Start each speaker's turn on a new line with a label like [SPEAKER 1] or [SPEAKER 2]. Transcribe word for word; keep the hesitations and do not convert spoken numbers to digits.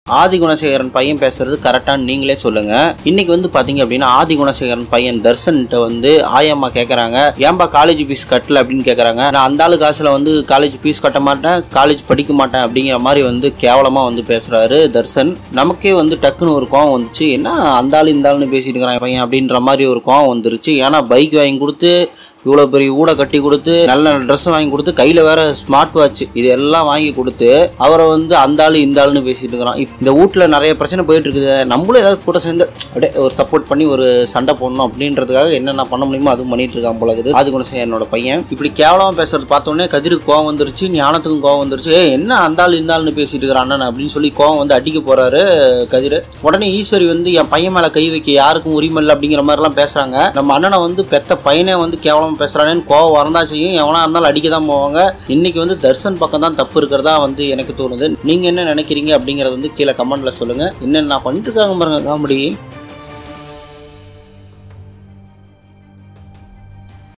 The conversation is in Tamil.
[SPEAKER 1] ஆதி குணசேகரன் பையன் பேசுறது கரெக்டான்னு நீங்களே சொல்லுங்க. இன்னைக்கு வந்து பாத்தீங்க அப்படின்னா ஆதி குணசேகரன் பையன் தர்சன்ட்ட வந்து ஆயம்மா கேட்கறாங்க, ஏன்பா காலேஜ் ஃபீஸ் கட்டல அப்படின்னு கேட்கறாங்க. நான் அந்த ஆளு காசுல வந்து காலேஜ் ஃபீஸ் கட்ட மாட்டேன், காலேஜ் படிக்க மாட்டேன் அப்படிங்கிற மாதிரி வந்து கேவலமா வந்து பேசுறாரு தர்சன். நமக்கே வந்து டக்குன்னு ஒரு கோவம் வந்துச்சு, என்ன அந்த ஆளு இந்த ஆளுன்னு பேசிட்டு இருக்கிறான் பையன் அப்படின்ற மாதிரி ஒரு கோவம் வந்துருச்சு. ஏன்னா பைக் வாங்கி கொடுத்து இவ்வளோ பெரிய ஊட கட்டி கொடுத்து நல்ல ட்ரெஸ் வாங்கி கொடுத்து கையில் வேற ஸ்மார்ட் வாட்ச் இது எல்லாம் வாங்கி கொடுத்து அவரை வந்து அந்த ஆளு இந்த ஆளுன்னு பேசிட்டு இருக்கிறான். இந்த வீட்டில் நிறைய பிரச்சனை போயிட்டு இருக்குது, நம்மளும் ஏதாவது கூட சேர்ந்து அப்படியே ஒரு சப்போர்ட் பண்ணி ஒரு சண்டை போடணும் அப்படின்றதுக்காக என்னென்ன பண்ண முடியுமோ அதுவும் பண்ணிட்டு இருக்கான் போல இருக்குது ஆதி குணசேகரனோட பையன். இப்படி கேவலமாக பேசுறது பார்த்தோன்னே கதிருக்கு கோவம் வந்துருச்சு, ஞானத்துக்கும் கோவம் வந்துருச்சு. ஏ என்ன அந்த ஆள் இந்த ஆளுன்னு பேசிட்டு இருக்கிறான் அண்ணன் அப்படின்னு சொல்லி கோவம் வந்து அடிக்க போறாரு கதிர். உடனே ஈஸ்வரி வந்து என் பையன் மேலே கை வைக்க யாருக்கும் உரிமை இல்லை அப்படிங்கிற மாதிரிலாம் பேசுறாங்க. நம்ம அண்ணனை வந்து பெத்த பையனே வந்து கேவலம் பேசுறானேன்னு கோவம் வரந்தா செய்யும், எவனா இருந்தாலும் அடிக்க தான் போவாங்க. இன்னைக்கு வந்து தர்சன் பக்கம் தான் தப்பு இருக்கிறதா வந்து எனக்கு தோணுது. நீங்க என்ன நினைக்கிறீங்க அப்படிங்கறது வந்து கீழே கமெண்ட்ல சொல்லுங்க. என்ன நான் பண்ணிட்டு இருக்காங்க பாருங்க காமெடி.